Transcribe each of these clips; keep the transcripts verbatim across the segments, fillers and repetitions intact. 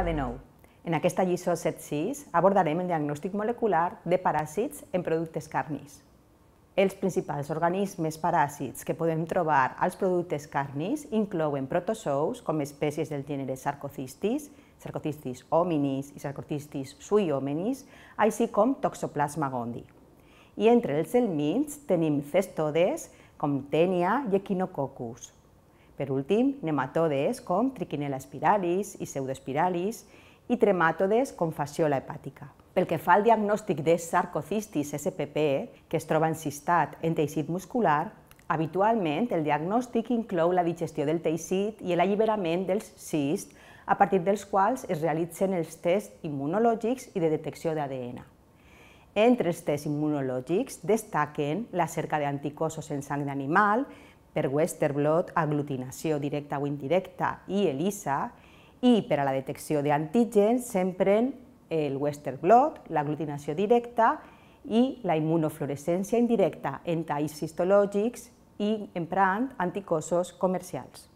de nou. En aquesta lliçó set sis abordarem el diagnòstic molecular de paràsits en productes carnis. Els principals organismes paràsits que podem trobar als productes carnis inclouen protozous, com espècies del gènere Sarcocystis, Sarcocystis hominis i Sarcocystis sui hominis, així com Toxoplasma gondii. I entre els helmints tenim cestodes com Taenia i Echinococcus. Per últim, nematodes com Trichinella spiralis i Pseudospiralis i trematodes com Fasciola hepàtica. Pel que fa al diagnòstic de Sarcocystis S P P, que es troba encistat en teixit muscular, habitualment el diagnòstic inclou la digestió del teixit i l'alliberament dels cists, a partir dels quals es realitzen els tests immunològics i de detecció d'A D N. Entre els tests immunològics destaquen la cerca d'anticossos en sang d'animal, per Western blot, aglutinació directa o indirecta i ELISA, i per a la detecció d'antígens s'empren el Western blot, l'aglutinació directa i la immunofluorescència indirecta en talls histològics i emprant anticossos comercials.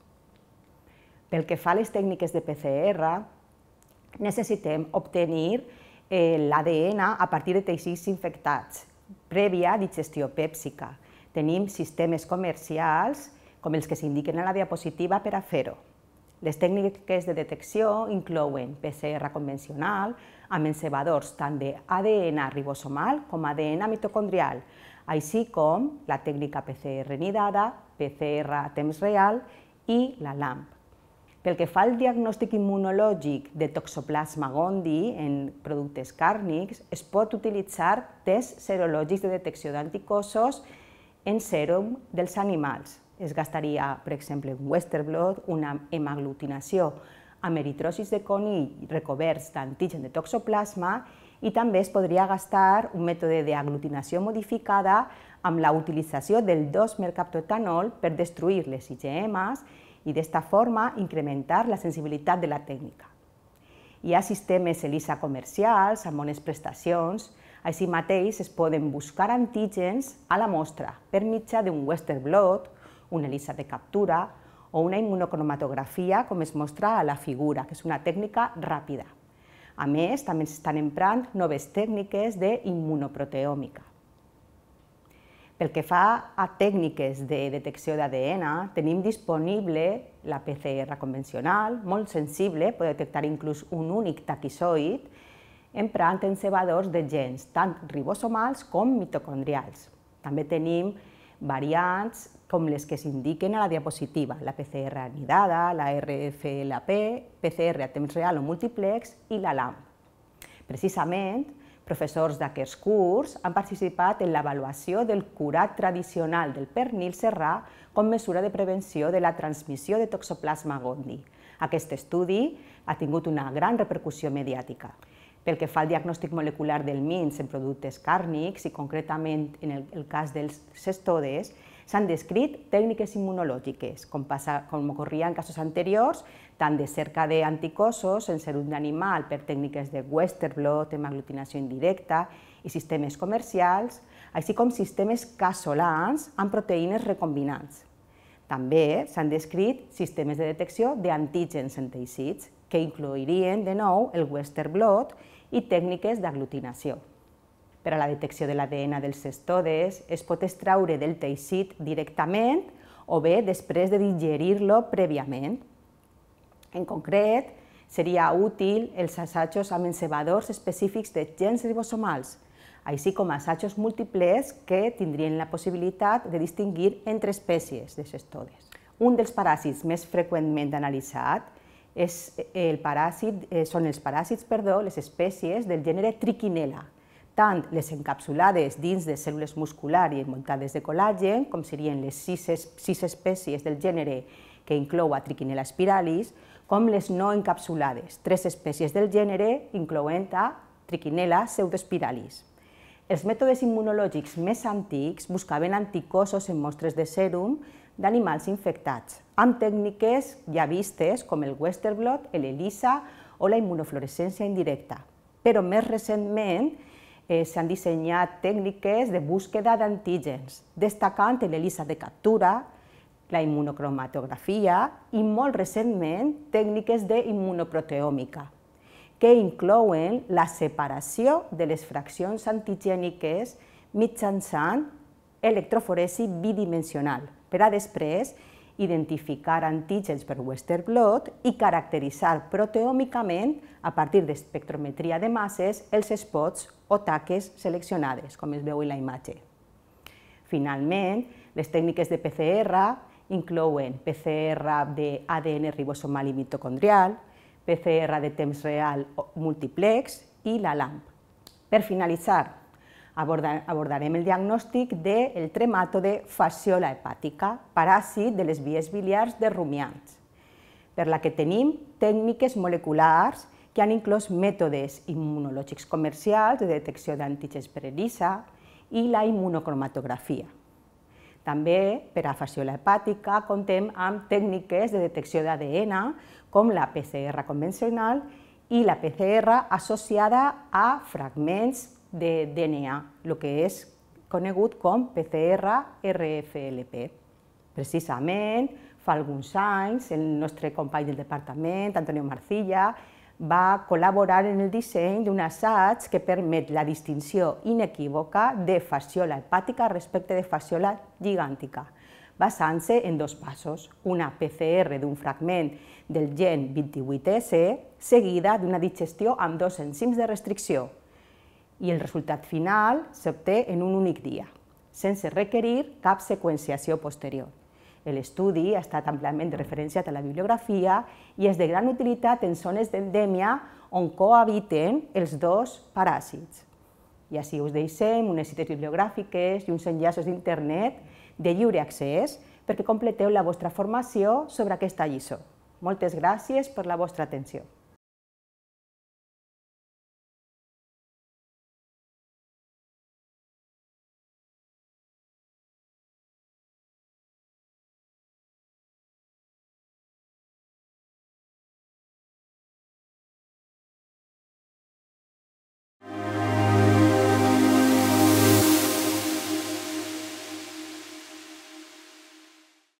Pel que fa a les tècniques de P C R, necessitem obtenir l'A D N a partir de teixits infectats, prèvia digestió pèpsica. Tenim sistemes comercials, com els que s'indiquen a la diapositiva, per a fer-ho. Les tècniques de detecció inclouen P C R convencional, amb encebadors tant d'A D N ribosomal com A D N mitocondrial, així com la tècnica P C R nidada, P C R a temps real i la LAMP. Pel que fa al diagnòstic immunològic de Toxoplasma gondii en productes càrnics, es pot utilitzar tests serològics de detecció d'anticossos en sèrum dels animals. Es gastaria, per exemple, un Western blot, una hemaglutinació amb eritrocis de conill recoberts d'antigen de toxoplasma i també es podria gastar un mètode d'aglutinació modificada amb la utilització del dos mercaptoetanol per destruir les I G Ms i d'esta forma incrementar la sensibilitat de la tècnica. Hi ha sistemes ELISA comercials amb bones prestacions. Així mateix es poden buscar antígens a la mostra per mitjà d'un Western blot, una ELISA de captura o una immunocromatografia, com es mostra a la figura, que és una tècnica ràpida. A més, també s'estan emprant noves tècniques d'immunoproteòmica. Pel que fa a tècniques de detecció d'A D N, tenim disponible la P C R convencional, molt sensible, pot detectar inclús un únic taquizoid, emprant encebadors de gens tant ribosomals com mitocondrials. També tenim variants com les que s'indiquen a la diapositiva, la P C R anidada, la R F L P, P C R a temps real o múltiplex i la LAMP. Precisament, professors d'aquests curs han participat en l'avaluació del curat tradicional del pernil serrà com mesura de prevenció de la transmissió de Toxoplasma gondii. Aquest estudi ha tingut una gran repercussió mediàtica. Pel que fa al diagnòstic molecular del helmints en productes càrnics i concretament en el cas dels cestodes, s'han descrit tècniques immunològiques, com, passa, com ocorria en casos anteriors, tant de cerca d'anticossos en sèrum d'animal per tècniques de Western blot, hemaglutinació indirecta i sistemes comercials, així com sistemes casolans amb proteïnes recombinants. També s'han descrit sistemes de detecció d'antígens en teixits, que inclourien de nou el Western blot i tècniques d'aglutinació. Per a la detecció de l'A D N dels cestodes es pot extraure del teixit directament o bé després de digerir-lo prèviament. En concret, seria útil els assajos amb encebadors específics de gens ribosomals, així com assajos múltiples que tindrien la possibilitat de distingir entre espècies de cestodes. Un dels paràsits més freqüentment analitzat és el paràsit, són els paràsits, perdó, les espècies del gènere Trichinella, tant les encapsulades dins de cèl·lules musculars i envoltades de col·làgen, com serien les sis, sis espècies del gènere que inclou a Trichinella spiralis, com les no encapsulades, tres espècies del gènere, incloent a Trichinella pseudospiralis. Els mètodes immunològics més antics buscaven anticossos en mostres de sèrum d'animals infectats, amb tècniques ja vistes com el Western blot, l'ELISA o la immunofluorescència indirecta. Però més recentment s'han dissenyat tècniques de búsqueda d'antígens, destacant l'ELISA de captura, la immunocromatografia i molt recentment tècniques d'immunoproteòmica. que inclouen la separació de les fraccions antigèniques mitjançant electroforesi bidimensional, per a després identificar antígens per Western blot i caracteritzar proteòmicament, a partir d'espectrometria de masses, els spots o taques seleccionades, com es veu en la imatge. Finalment, les tècniques de P C R inclouen P C R d'A D N ribosomal i mitocondrial, P C R de temps real múltiplex i la LAMP. Per finalitzar, abordarem el diagnòstic del trematode Fasciola hepàtica, paràsit de les vies biliars de rumiants, per la que tenim tècniques moleculars que han inclòs mètodes immunològics comercials de detecció d'antígens per ELISA i la immunocromatografia. També, per a fasciola hepàtica, contem amb tècniques de detecció d'A D N, com la P C R convencional i la P C R associada a fragments de D N A, el que és conegut com P C R R F L P. Precisament, fa alguns anys, el nostre company del departament, Antonio Marcilla, va col·laborar en el disseny d'un assaig que permet la distinció inequívoca de fasciola hepàtica respecte de fasciola gigàntica, basant-se en dos passos, una P C R d'un fragment del gen vint-i-vuit S seguida d'una digestió amb dos enzims de restricció, i el resultat final s'obté en un únic dia, sense requerir cap seqüenciació posterior. L'estudi ha estat àmpliament referenciat a la bibliografia i és de gran utilitat en zones d'endèmia on cohabiten els dos paràsits. I així us deixem unes cites bibliogràfiques i uns enllaços d'internet de lliure accés perquè completeu la vostra formació sobre aquesta lliçó. Moltes gràcies per la vostra atenció.